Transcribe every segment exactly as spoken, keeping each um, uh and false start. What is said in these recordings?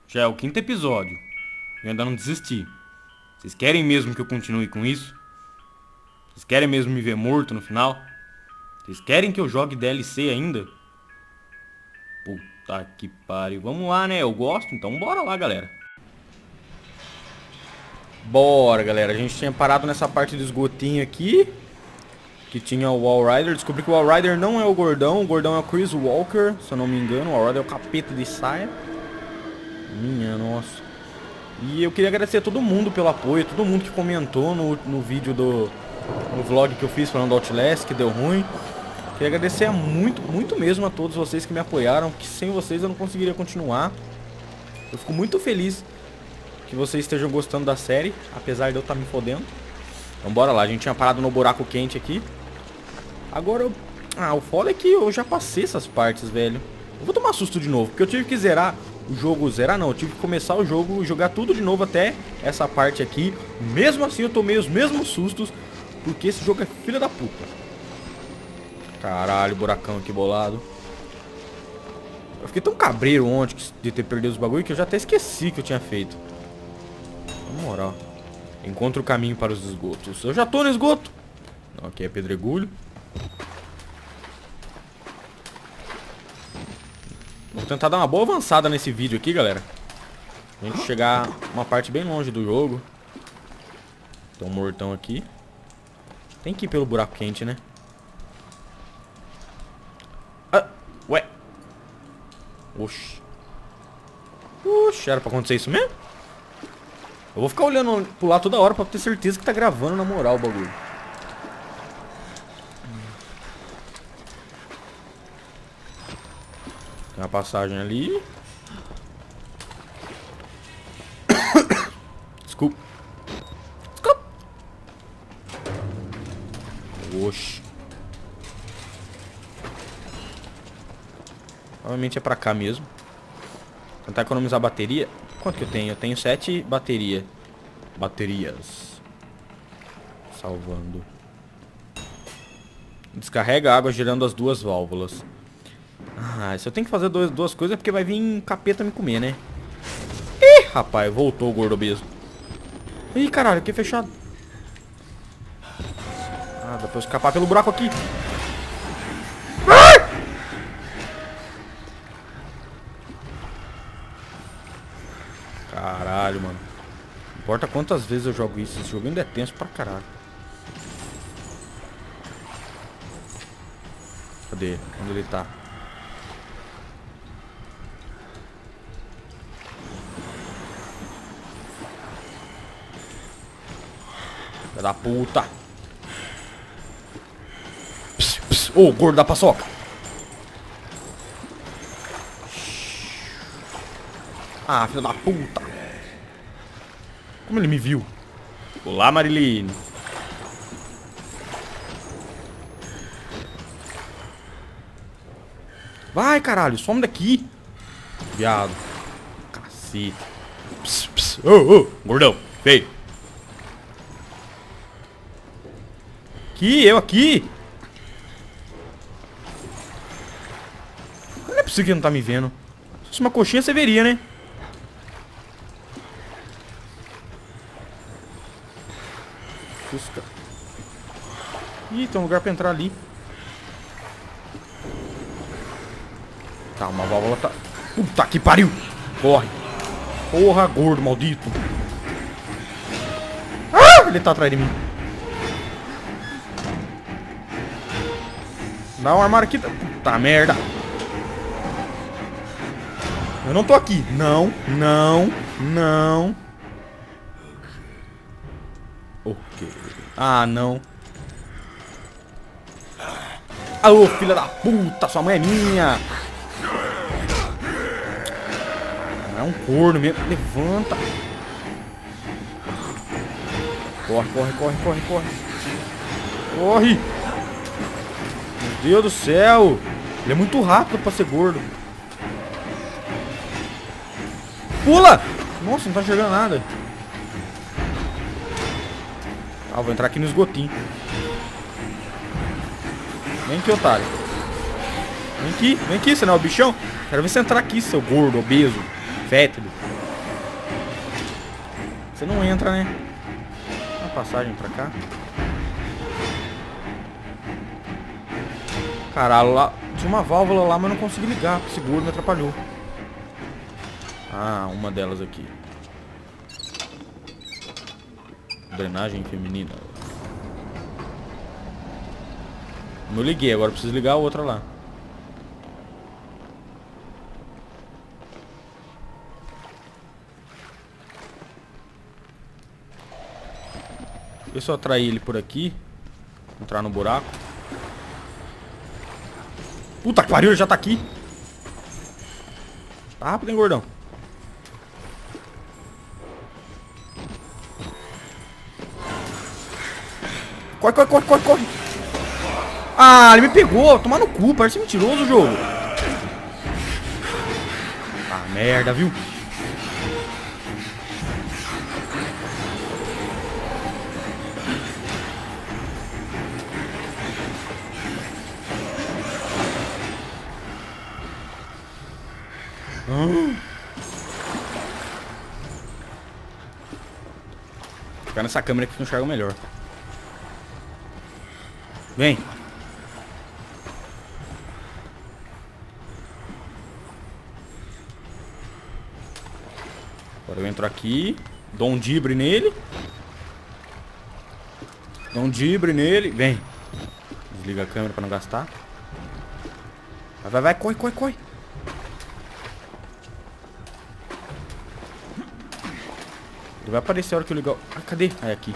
Já é o quinto episódio. Eu ainda não desisti. Vocês querem mesmo que eu continue com isso? Vocês querem mesmo me ver morto no final? Vocês querem que eu jogue D L C ainda? Puta que pariu. Vamos lá, né? Eu gosto, então bora lá, galera. Bora, galera. A gente tinha parado nessa parte do esgotinho aqui, que tinha o Wall Rider. Descobri que o Wall Rider não é o gordão. O gordão é o Chris Walker, se eu não me engano. O Wall Rider é o capeta de saia. Minha nossa. E eu queria agradecer a todo mundo pelo apoio, todo mundo que comentou no, no vídeo do no vlog que eu fiz falando do Outlast, que deu ruim. Queria agradecer a muito, muito mesmo a todos vocês que me apoiaram, que sem vocês eu não conseguiria continuar. Eu fico muito feliz que vocês estejam gostando da série, apesar de eu estar me fodendo. Então bora lá, a gente tinha parado no buraco quente aqui. Agora eu... Ah, o foda é que eu já passei essas partes, velho. Eu vou tomar susto de novo, porque eu tive que zerar o jogo, zerar não, eu tive que começar o jogo e jogar tudo de novo até essa parte aqui. Mesmo assim eu tomei os mesmos sustos, porque esse jogo é filha da puta. Caralho, buracão aqui bolado. Eu fiquei tão cabreiro ontem de ter perdido os bagulho que eu já até esqueci que eu tinha feito. Na moral. Encontre o caminho para os esgotos. Eu já tô no esgoto. Aqui é pedregulho. Vou tentar dar uma boa avançada nesse vídeo aqui, galera. A gente chegar uma parte bem longe do jogo. Tem um mortão aqui. Tem que ir pelo buraco quente, né? Ah, ué. Oxi. Oxi, era pra acontecer isso mesmo? Eu vou ficar olhando pro lado toda hora pra ter certeza que tá gravando na moral o bagulho. Tem uma passagem ali. Desculpa. Desculpa. Oxi. Provavelmente é pra cá mesmo. Tentar economizar bateria. Quanto que eu tenho? Eu tenho sete bateria. Baterias. Salvando. Descarrega a água girando as duas válvulas. Ah, se eu tenho que fazer dois, duas coisas é porque vai vir um capeta me comer, né? Ih, rapaz, voltou o gordo obeso. Ih, caralho, aqui é fechado. Ah, dá pra eu escapar pelo buraco aqui. Ah! Caralho, mano. Não importa quantas vezes eu jogo isso, esse jogo ainda é tenso pra caralho. Cadê? Onde ele tá? Filha da puta. Ô, oh, gordo da paçoca. Ah, filho da puta. Como ele me viu? Olá, Marilene. Vai, caralho, some daqui. Viado. Cacete. Pss, pss. Ô, ô, gordão, feio. Aqui, eu aqui. Não é possível que não tá me vendo. Se fosse uma coxinha, você veria, né? Fusca. Ih, tem um lugar pra entrar ali. Tá, uma válvula tá... Puta que pariu! Corre! Porra, gordo, maldito! Ah! Ele tá atrás de mim. Dá um armário aqui. Puta merda! Eu não tô aqui. Não, não, não. Ok. Ah, não. Ah, ô, filha da puta, sua mãe é minha. Não é um corno mesmo. Levanta. Corre, corre, corre, corre, corre. Corre. Meu Deus do céu. Ele é muito rápido pra ser gordo. Pula! Nossa, não tá enxergando nada. Ah, vou entrar aqui no esgotinho. Vem aqui, otário. Vem aqui, vem aqui, você não é o bichão? Quero ver você entrar aqui, seu gordo, obeso, fétido. Você não entra, né? Uma passagem pra cá. Caralho, lá... Tinha uma válvula lá, mas não consegui ligar. O seguro me atrapalhou. Ah, uma delas aqui. Drenagem feminina. Não liguei, agora preciso ligar a outra lá. Deixa eu atrair ele por aqui. Entrar no buraco. Puta que pariu, ele já tá aqui. Tá rápido, hein, gordão? Corre, corre, corre, corre, corre. Ah, ele me pegou. Tomar no cu, parece mentiroso o jogo. Ah, merda, viu? Ficar nessa câmera aqui que eu enxergo melhor. Vem. Agora eu entro aqui. Dou um dibre nele. Dou um dibre nele. Vem. Desliga a câmera pra não gastar. Vai, vai, vai. Corre, corre, corre. Ele vai aparecer a hora que eu ligar... Ah, cadê? Ah, é aqui.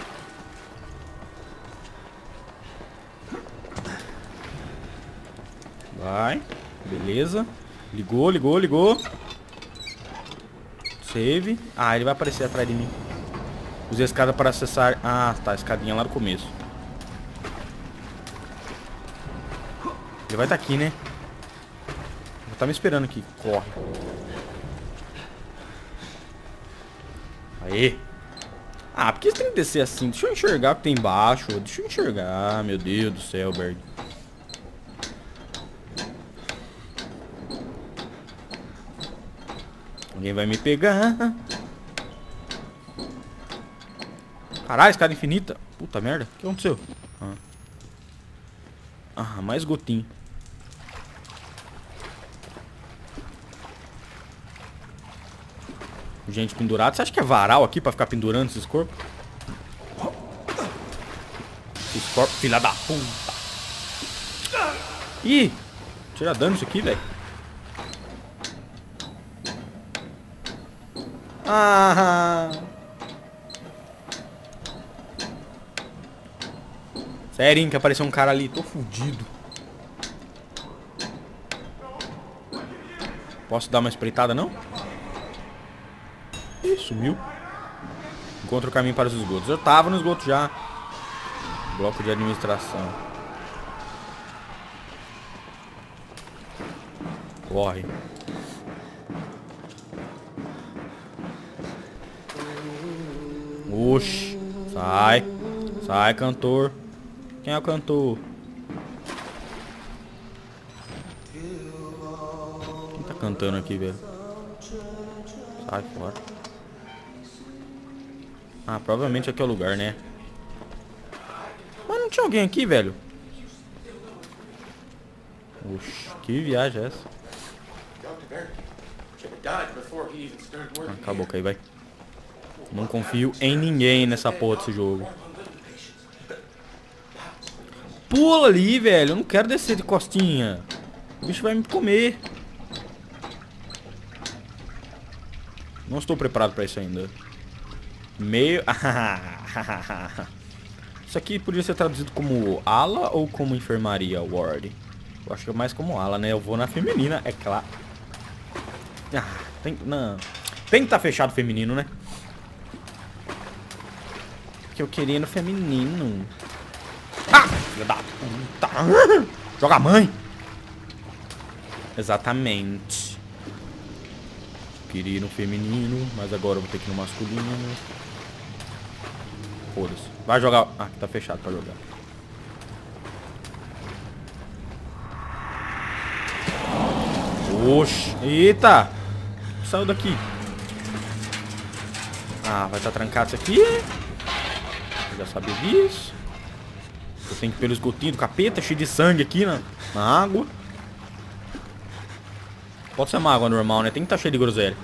Vai. Beleza. Ligou, ligou, ligou. Save. Ah, ele vai aparecer atrás de mim. Usei a escada para acessar... Ah, tá. A escadinha lá no começo. Ele vai estar aqui, né? Ele tá me esperando aqui. Corre. Aê. Ah, por que você tem que descer assim? Deixa eu enxergar o que tem embaixo. Deixa eu enxergar. Meu Deus do céu, Berg. Alguém vai me pegar. Caralho, escada infinita. Puta merda. O que aconteceu? Ah, ah mais gotinho. Gente pendurada. Você acha que é varal aqui pra ficar pendurando esses corpos? Esses corpos, filha da puta. Ih, tira dano isso aqui, velho. Ah. Sério que apareceu um cara ali. Tô fudido. Posso dar uma espreitada, não? Ih, sumiu. Encontra o caminho para os esgotos. Eu tava no esgoto já. Bloco de administração. Corre. Oxi. Sai. Sai, cantor. Quem é o cantor? Quem tá cantando aqui, velho? Sai fora. Ah, provavelmente aqui é o lugar, né? Mas não tinha alguém aqui, velho? Oxi, que viagem é essa? Ah, cala a boca aí, vai. Não confio em ninguém nessa porra desse jogo. Pula ali, velho. Eu não quero descer de costinha. O bicho vai me comer. Não estou preparado pra isso ainda. Meio... Isso aqui podia ser traduzido como ala ou como enfermaria, ward? Eu acho que é mais como ala, né? Eu vou na feminina, é claro. Ah, tem... Não. Tem que estar fechado feminino, né? Porque eu queria no feminino. Ah! Filha da puta! Joga a mãe! Exatamente. Queria ir no feminino, mas agora eu vou ter que ir no masculino. Foda-se. Vai jogar... Ah, tá fechado pra jogar. Oxi. Eita! Saiu daqui. Ah, vai estar trancado isso aqui. Eu já sabia disso. Eu tenho que ir pelo esgotinho do capeta, cheio de sangue aqui na, na água. Pode ser uma água normal, né? Tem que estar cheio de groselha.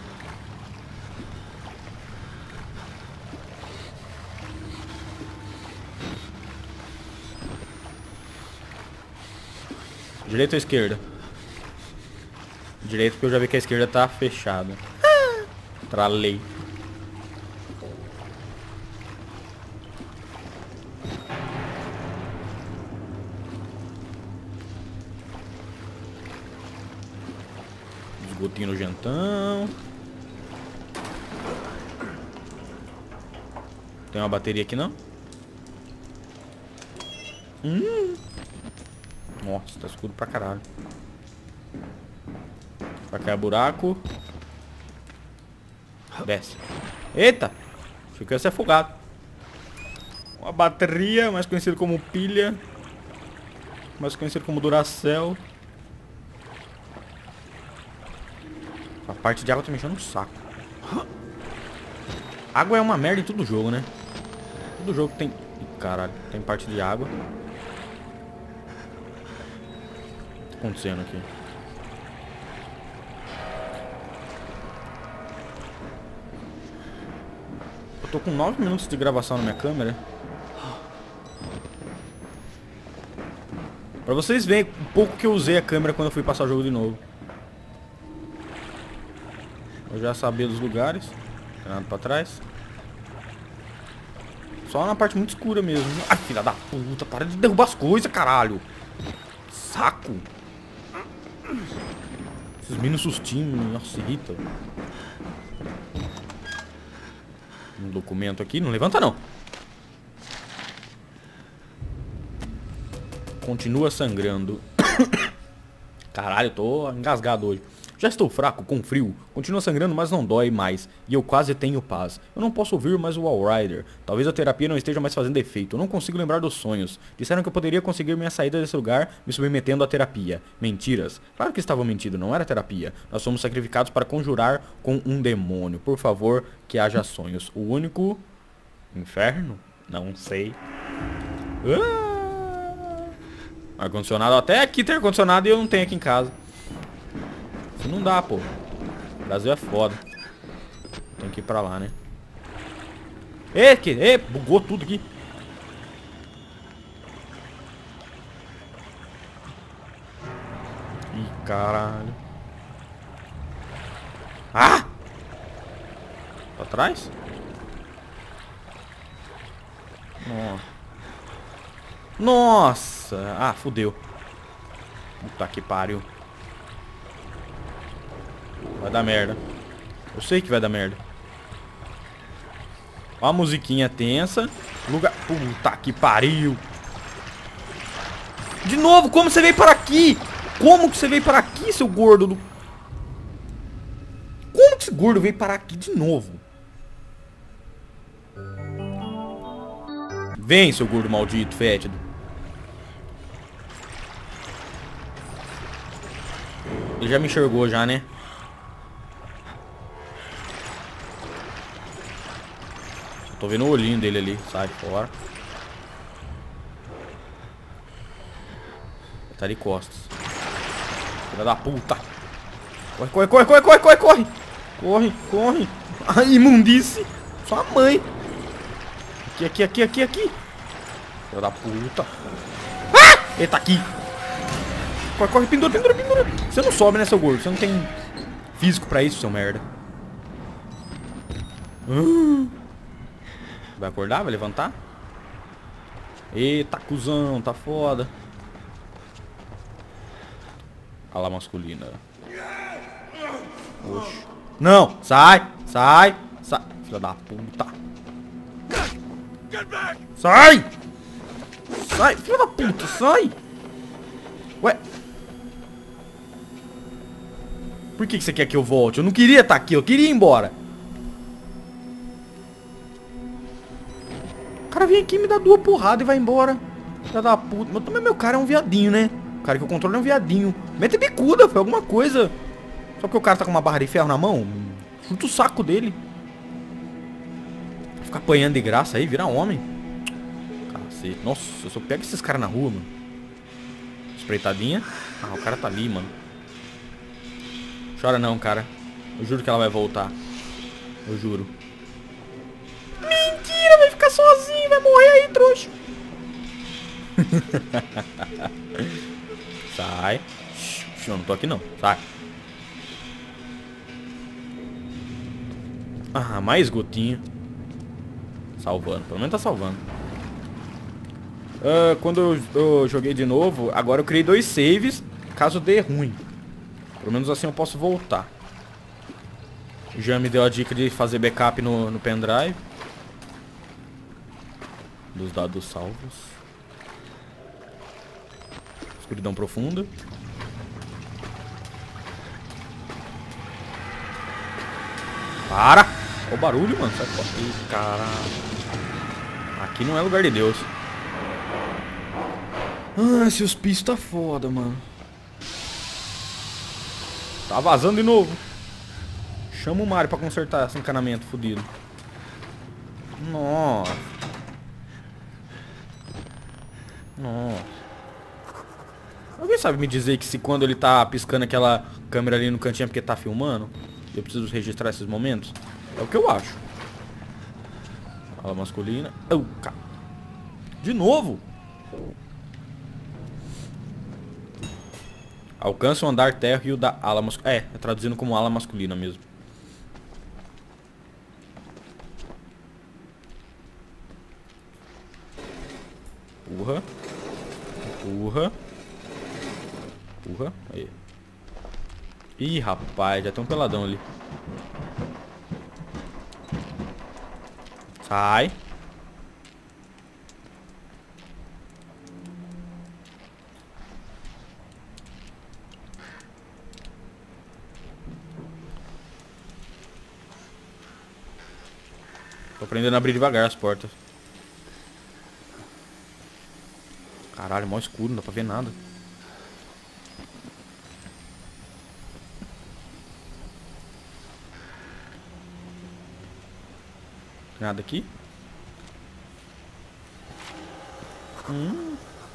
Direita ou esquerda? Direita, porque eu já vi que a esquerda tá fechada. Tralei. Esgotinho nojentão. Tem uma bateria aqui, não? Hum. Nossa, tá escuro pra caralho. Vai cair buraco. Desce. Eita! Achei que eu ia ser afogado. Uma bateria, mais conhecida como pilha. Mais conhecida como Duracell. A parte de água tá me enchendo um saco. Água é uma merda em todo jogo, né? Todo jogo tem... Ih, caralho, tem parte de água. O que tá acontecendo aqui? Eu tô com nove minutos de gravação na minha câmera. Pra vocês verem um pouco que eu usei a câmera quando eu fui passar o jogo de novo. Eu já sabia dos lugares. Não tem nada pra trás. Só na parte muito escura mesmo. Ai, filha da puta, para de derrubar as coisas, caralho. Saco. Esses mini sustinhos, nossa, irrita. Um documento aqui, não levanta não. Continua sangrando. Caralho, eu tô engasgado hoje. Já estou fraco, com frio. Continua sangrando, mas não dói mais. E eu quase tenho paz. Eu não posso ouvir mais o Walrider. Talvez a terapia não esteja mais fazendo efeito. Eu não consigo lembrar dos sonhos. Disseram que eu poderia conseguir minha saída desse lugar me submetendo à terapia. Mentiras. Claro que estavam mentindo, não era terapia. Nós somos sacrificados para conjurar com um demônio. Por favor, que haja sonhos. O único... Inferno? Não sei. Ah! Ar-condicionado. Até aqui tem ar-condicionado e eu não tenho aqui em casa. Isso não dá, pô. O Brasil é foda. Tem que ir pra lá, né? Ê, que... Ê, bugou tudo aqui. Ih, caralho. Ah! Pra trás? Nossa. Nossa. Ah, fudeu. Puta que pariu. Vai dar merda. Eu sei que vai dar merda. Ó a musiquinha tensa. Lugar... Puta que pariu. De novo, como você veio para aqui? Como que você veio para aqui, seu gordo do... Como que esse gordo veio parar aqui de novo? Vem, seu gordo maldito, fétido. Ele já me enxergou já, né? Tô vendo o olhinho dele ali. Sai fora. Tá de costas. Filha da puta. Corre, corre, corre, corre, corre, corre, corre. Corre, corre. Ai, imundice. Sua mãe. Aqui, aqui, aqui, aqui, aqui. Filha da puta. Ah! Ele tá aqui. Corre, corre, pendura, pendura, pendura. Você não sobe, né, seu gordo? Você não tem físico pra isso, seu merda. Ah. Vai acordar? Vai levantar? Eita, cuzão, tá foda. Ala masculina. Oxe. Não, sai, sai, sai. Filha da puta. Sai! Sai, filha da puta, sai! Ué? Por que que você quer que eu volte? Eu não queria estar aqui, eu queria ir embora. O cara vem aqui, me dá duas porradas e vai embora. Filha da puta. Mas também meu cara é um viadinho, né? O cara que eu controlo é um viadinho. Mete bicuda, foi alguma coisa. Só porque o cara tá com uma barra de ferro na mão. Chuta o saco dele. Fica apanhando de graça aí, vira homem. Cacete. Nossa, eu só pego esses caras na rua, mano. Espreitadinha. Ah, o cara tá ali, mano. Chora não, cara. Eu juro que ela vai voltar. Eu juro. Mentira, vai ficar sozinho, vai morrer aí, trouxa. Sai. Eu não tô aqui não, sai. Ah, mais gotinho. Salvando, pelo menos tá salvando. uh, Quando eu, eu joguei de novo, agora eu criei dois saves, caso dê ruim. Pelo menos assim eu posso voltar. Já me deu a dica de fazer backup no, no pendrive dos dados salvos. Escuridão profunda. Para! Olha o barulho, mano. Sai fora. Ih, caralho. Aqui não é lugar de Deus. Ah, esse hospício tá foda, mano. Tá vazando de novo. Chama o Mario pra consertar esse encanamento fudido. Nossa. Nossa. Alguém sabe me dizer que se quando ele tá piscando aquela câmera ali no cantinho é porque tá filmando? Eu preciso registrar esses momentos? É o que eu acho. Ala masculina. Oh, cara. De novo? Alcança o andar térreo da ala masculina. É, é traduzindo como ala masculina mesmo. Empurra. Empurra. Empurra. Aí. Ih, rapaz, já tem um peladão ali. Sai. Tô aprendendo a abrir devagar as portas. Caralho, mó escuro, não dá pra ver nada. Nada aqui. Hum.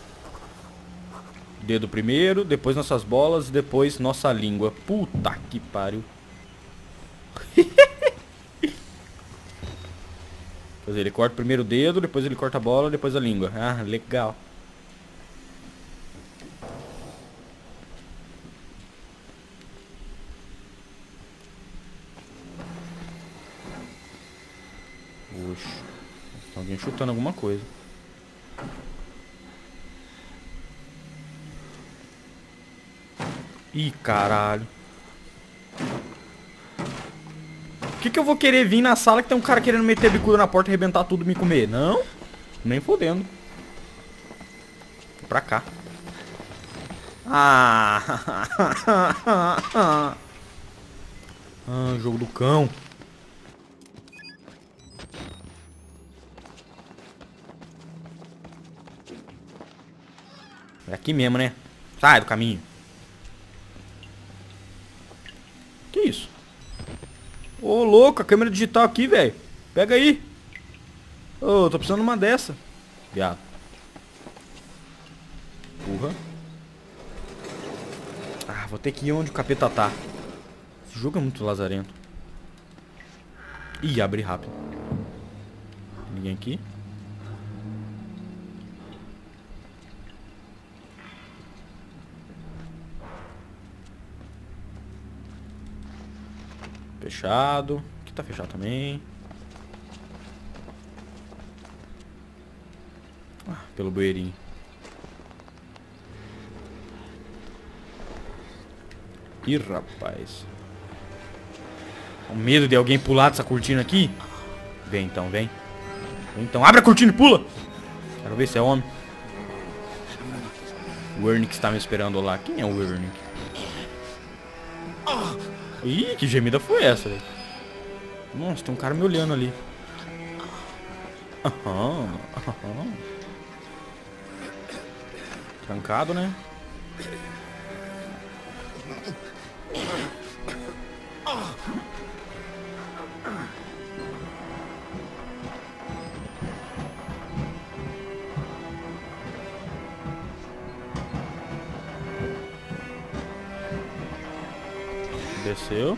Dedo primeiro, depois nossas bolas, depois nossa língua. Puta que pariu. Quer dizer, ele corta primeiro o dedo, depois ele corta a bola, depois a língua. Ah, legal. Oxe. Tem alguém chutando alguma coisa. Ih, caralho. Por que que eu vou querer vir na sala que tem um cara querendo meter a bicuda na porta, arrebentar tudo e me comer? Não. Nem fodendo. Vou pra cá. Ah. Ah, jogo do cão. É aqui mesmo, né? Sai do caminho. Que isso? Ô, louco, a câmera digital aqui, velho. Pega aí. Ô, tô precisando de uma dessa. Viado. Porra. Ah, vou ter que ir onde o capeta tá. Esse jogo é muito lazarento. Ih, abre rápido. Ninguém aqui? Fechado. Aqui tá fechado também. Ah, pelo bueirinho. Ih, rapaz. Com medo de alguém pular dessa cortina aqui? Vem então, vem. Vem então, abre a cortina e pula! Quero ver se é homem. O Wernick está me esperando lá. Quem é o Wernick? Ih, que gemida foi essa, velho? Nossa, tem um cara me olhando ali. Aham, aham. Trancado, né? Desceu.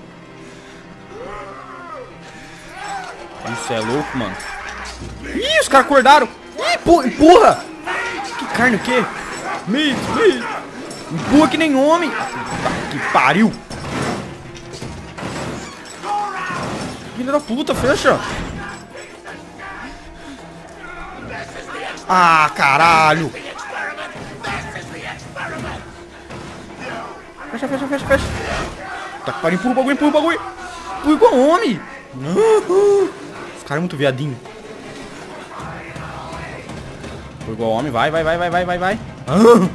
Isso é louco, mano. Ih, os caras acordaram. Ih, porra, empurra. Que carne o quê? Meat, meat. Empurra que nem homem. Puta que pariu. Filha da puta, fecha. Ah, caralho. Fecha, fecha, fecha, fecha. Tá que pariu, empurra o bagulho, empurra o bagulho. Empurra igual homem. Não. Esse cara é muito viadinho. Empurra igual homem, vai, vai, vai, vai, vai, vai, vai. Ah.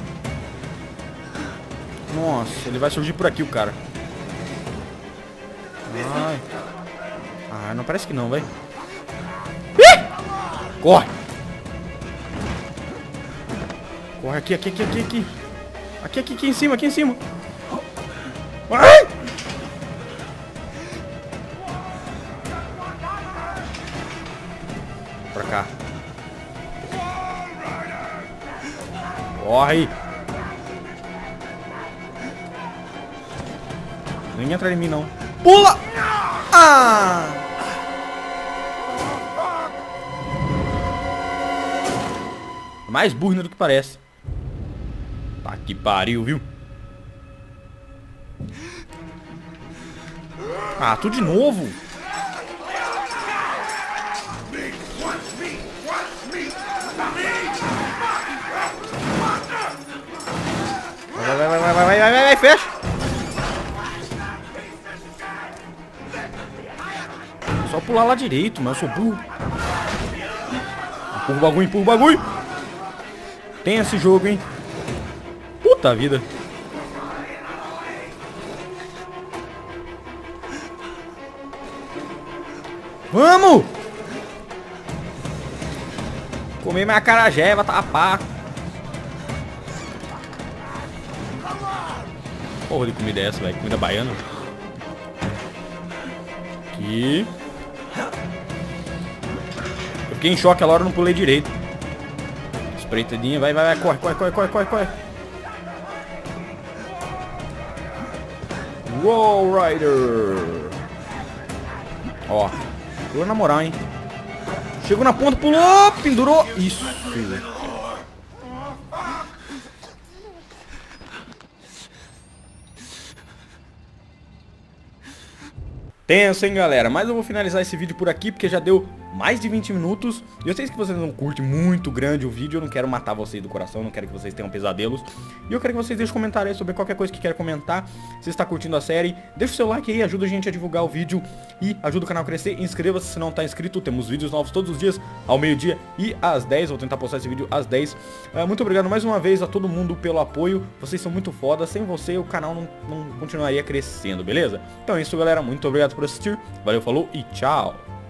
Nossa, ele vai surgir por aqui, o cara. Ai. Ah, não parece que não, vai. Corre. Corre aqui, aqui, aqui, aqui, aqui. Aqui, aqui, aqui em cima, aqui em cima. Vai! Pra cá. Corre. Nem entra em mim, não. Pula! Ah! Mais burro do que parece. Tá que pariu, viu? Ah, tudo de novo. Vai, vai, vai, vai, vai, vai, vai, vai, vai, fecha. Só pular lá direito, mas eu sou burro. Empurra o bagulho, empurra o bagulho. Tem esse jogo, hein? Puta vida. Vamos! Comer minha acarajé, vai tapar. Porra de comida é essa, velho? Comida baiana. Aqui. Eu fiquei em choque, aquela hora eu não pulei direito. Espreitadinha, vai, vai, vai, corre, corre, corre, corre, corre, corre. Wall Rider. Ó, pulou na moral, hein. Chegou na ponta, pulou, pendurou. Isso, filho. Tenso, hein, galera? Mas eu vou finalizar esse vídeo por aqui, porque já deu mais de vinte minutos. E eu sei que vocês não curtem muito grande o vídeo. Eu não quero matar vocês do coração, não quero que vocês tenham pesadelos. E eu quero que vocês deixem um comentário aí sobre qualquer coisa que queiram comentar. Se você está curtindo a série, deixa o seu like aí, ajuda a gente a divulgar o vídeo e ajuda o canal a crescer. Inscreva-se se não está inscrito, temos vídeos novos todos os dias, ao meio-dia e às dez. Vou tentar postar esse vídeo às dez. Uh, muito obrigado mais uma vez a todo mundo pelo apoio. Vocês são muito foda. Sem você o canal não, não continuaria crescendo, beleza? Então é isso, galera. Muito obrigado por assistir. Valeu, falou e tchau!